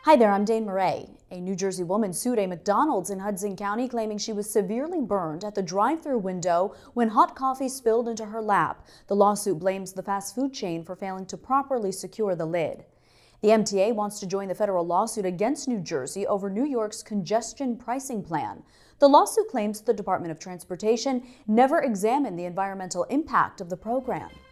Hi there, I'm Dane Murray. A New Jersey woman sued a McDonald's in Hudson County claiming she was severely burned at the drive-thru window when hot coffee spilled into her lap. The lawsuit blames the fast food chain for failing to properly secure the lid. The MTA wants to join the federal lawsuit against New Jersey over New York's congestion pricing plan. The lawsuit claims the Department of Transportation never examined the environmental impact of the program.